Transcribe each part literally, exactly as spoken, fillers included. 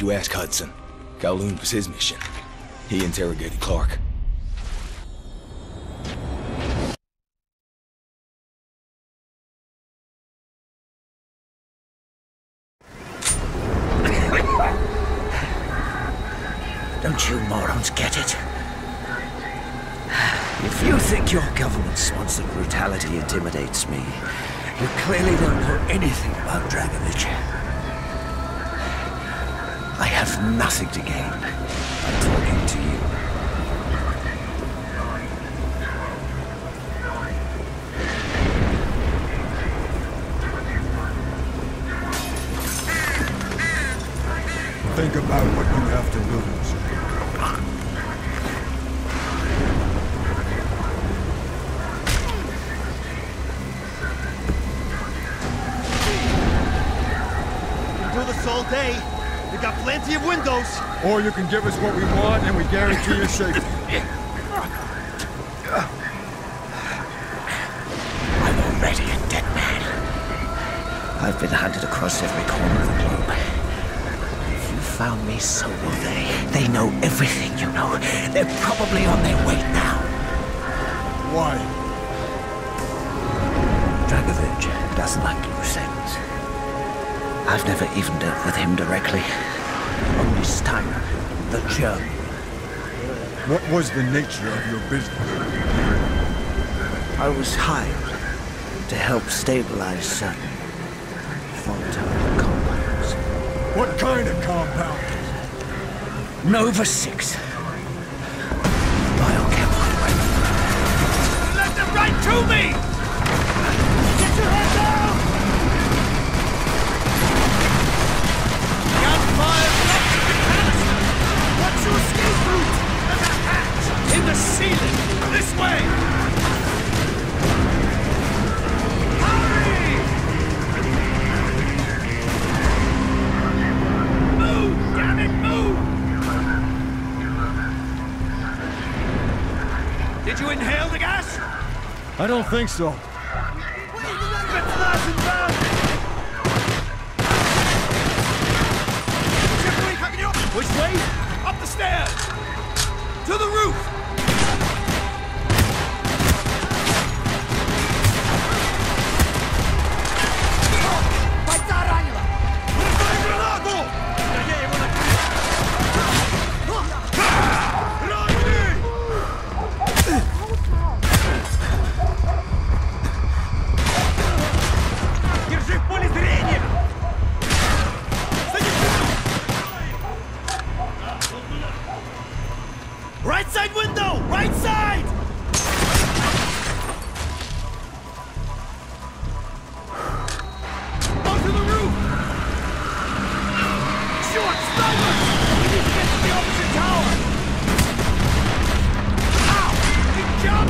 you ask Hudson. Kowloon was his mission. He interrogated Clarke. Don't you morons get it? If you think your government-sponsored brutality intimidates me, you clearly don't know anything about Dragovich. I have nothing to gain by talking to you. Think about what you have to lose. Do this all day. We got plenty of windows. Or you can give us what we want and we guarantee your safety. I'm already a dead man. I've been hunted across every corner of the globe. If you found me, so will they. They know everything you know. They're probably on their way now. Why? Dragovich doesn't like loose ends. I've never even dealt with him directly. Only Steiner, the German. What was the nature of your business? I was hired to help stabilize certain volatile compounds. What kind of compound? Nova six. Biochemical weapon. Let them right to me! Get your head down! Gunfire blocking the canister! What's your escape route? There's a hatch! In the ceiling! This way! Hurry! Move! Damn it, move! Did you inhale the gas? I don't think so. Which way? Up the stairs! To the roof! Right side window! Right side! Onto the roof! Short snipers! We need to get to the opposite tower! Ow! You jump!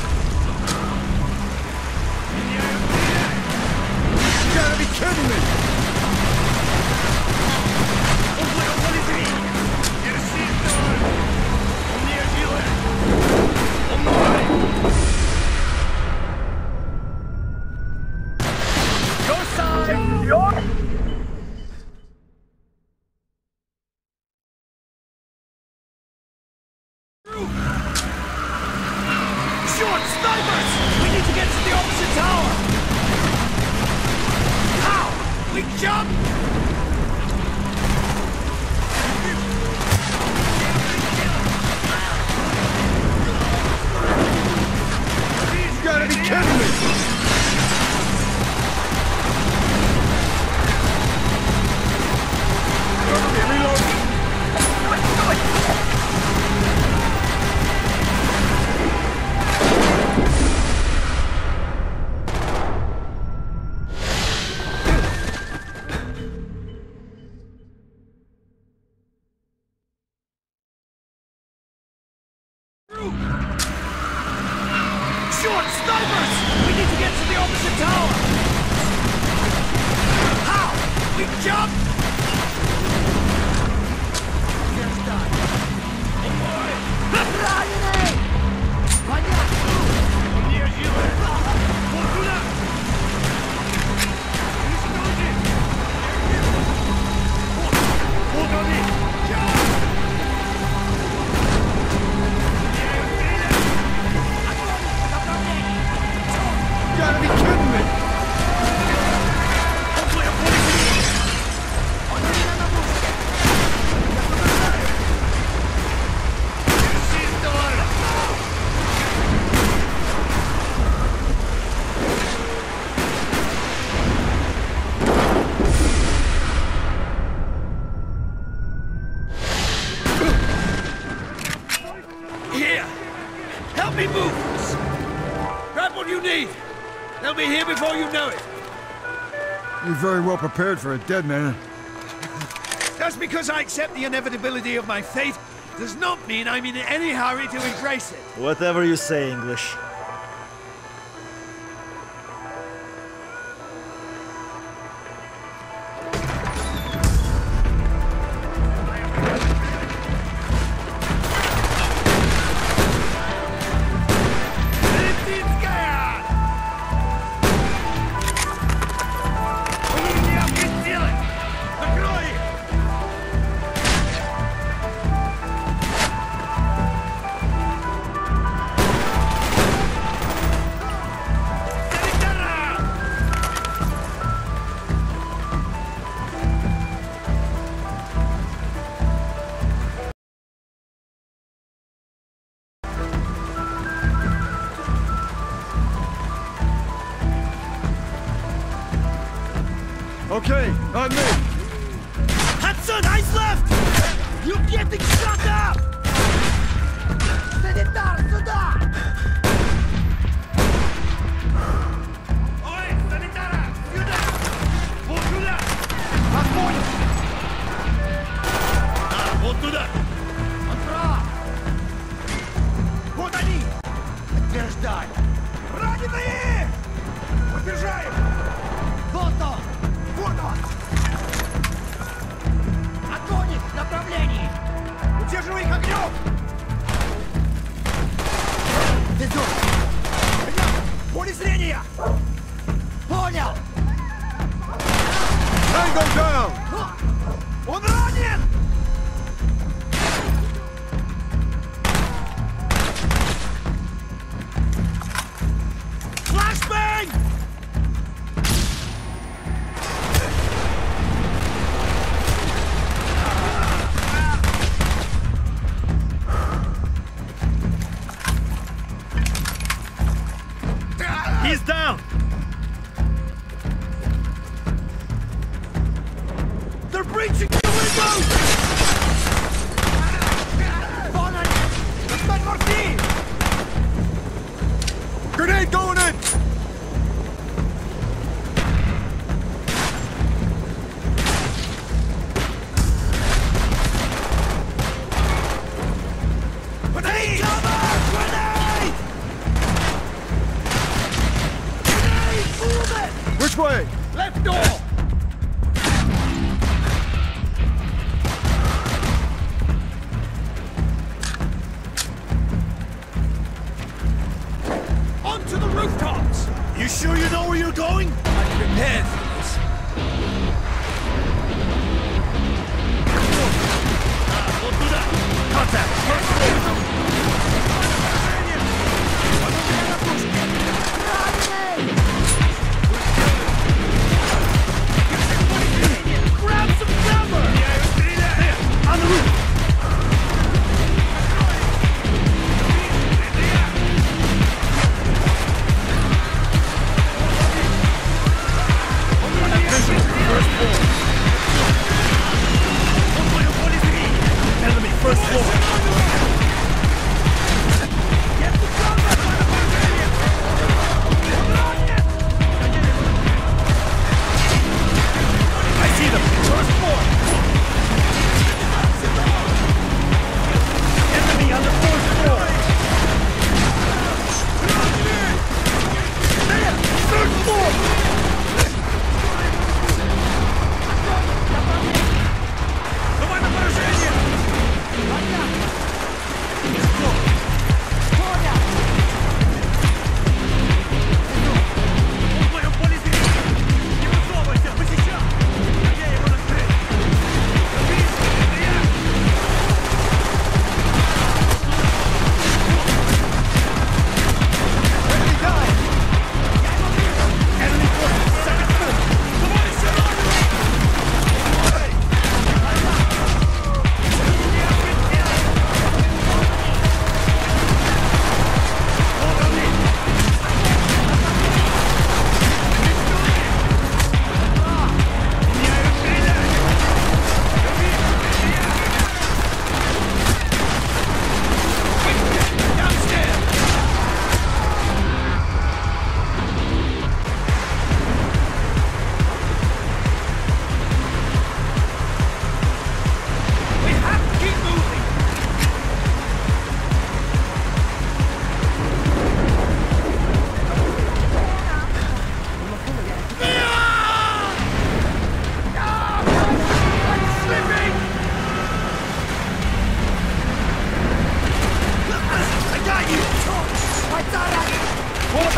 You gotta be kidding me! Short snipers! We need to get to the opposite tower! How? We jump? You gotta be kidding me! Short snipers! We need to get to the opposite tower! How? We jump? Just done. Oh boy! Fortuna! Help me move this! Grab what you need! They'll be here before you know it! You're very well prepared for a dead man. Just because I accept the inevitability of my fate does not mean I'm in any hurry to embrace it. Whatever you say, English. Okay, on me. Hudson, eyes left! You're getting shot up! Санитар, сюда! Ой, санитара! Сюда! Вот сюда! Вас понял! Да, вот туда! Он прав! Вот они! Подтверждай! Раненые! Подтверждаем! Вот он! Вот он! Огонь их в направлении! Удерживай их огнем! Везут! Поле зрения! Понял! Tango down! Он ранен! Флашбэнг! He's down! They're breaching the windows! Вон они! Respect Marty! Grenade going in! Grenade! Grenade! Grenade! Move it! Which way? Left door! Onto the rooftops! You sure you know where you're going? I'm prepared for this. Ah, we'll do that. Contact! First floor! Grab some cover! There, on the roof! First floor! Enemy, first floor!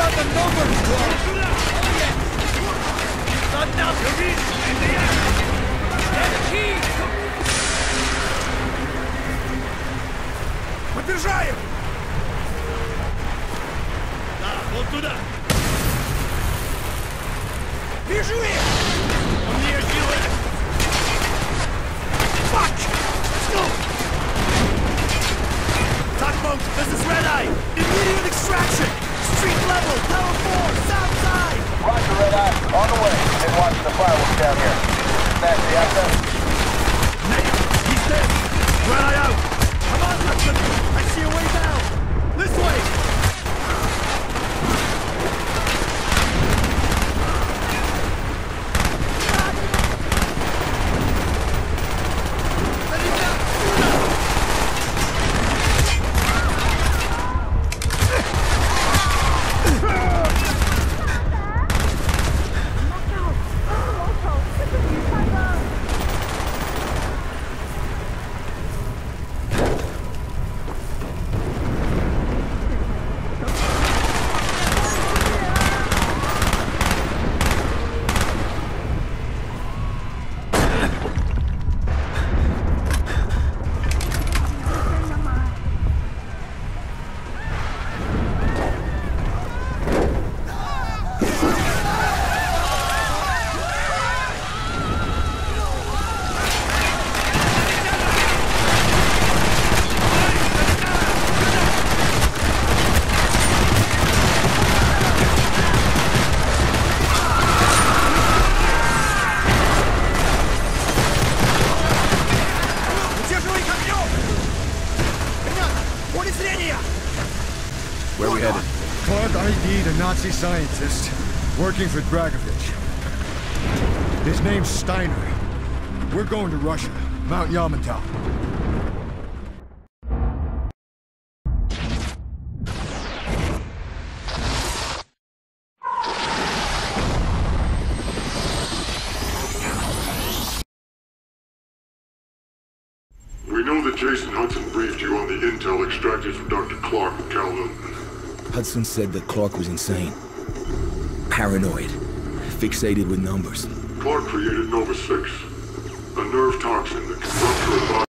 got the numbers, Clarke! Not now, Yogi! In the air! Get key! Подъезжаем! Да, вот туда! Вижу их! Он не делает! Fuck! Let's go! Tugboat, this is Red Eye! Immediate extraction! Street level, tower four, south side! Roger, Red Eye. On the way. Been watching the fireworks down here. That's the access. Nate, he's dead! Red Eye out! Come on, Lipton! I see a way down! This way! Where are we headed? Clarke I D'd a Nazi scientist working for Dragovich. His name's Steiner. We're going to Russia, Mount Yamantau. We know that Jason Hudson briefed you on the intel extracted from Doctor Clarke at Kowloon. Hudson said that Clarke was insane. Paranoid. Fixated with numbers. Clarke created Nova six, a nerve toxin that can rupture a body.